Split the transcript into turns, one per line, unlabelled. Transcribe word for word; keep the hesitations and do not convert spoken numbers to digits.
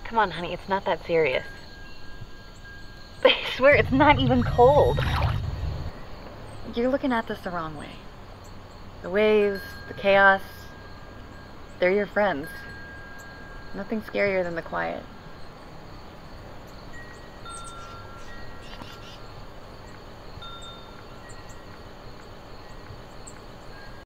Come on, honey, it's not that serious. I swear, it's not even cold. You're looking at this the wrong way. The waves, the chaos, they're your friends. Nothing scarier than the quiet.